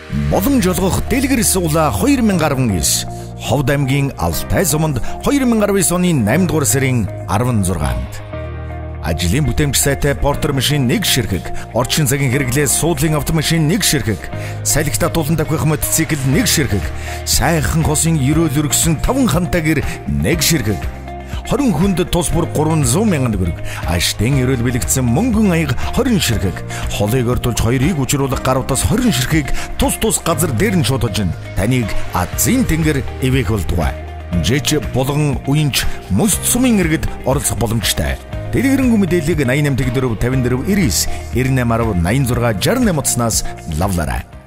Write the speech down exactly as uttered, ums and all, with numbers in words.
Боломж олгох дэлгэр суулаа хоёр мянга арван девять. Ховд аймгийн Алтай суманд хоёр мянга арван девять оны наймдугаар сарын арван зургаанд. Ажлын бүтээмж сайтай портер машин нэг ширхэг, орчин цагийн хэрэглээс суудлын автомашин нэг ширхэг, салхи татуулан давхих мотоцикл нэг ширхэг, сайхан хосын ерөөл өргөсөн таван хантай гэр нэг ширхэг. хорин хүнд тус бүр гуравзуун мянган төгрөг. Аштын ерөөл бэлэгдсэн мөнгөн аяг хорин ширхэг. Холыг ордулж хоёрыг учруулах гар утас хорин ширхгийг тус тус газар дээр нь шуудаж таныг Азийн тэнгэр эвээх болтугай. Жиж булган уянч мөст сумын иргэд оролцох боломжтой. Дэлгэрэнгүй мэдээллийг найман дөрөв тавин дөрөв девять девять восемь восемь шестьдесят восемь утаснаас лавлаарай.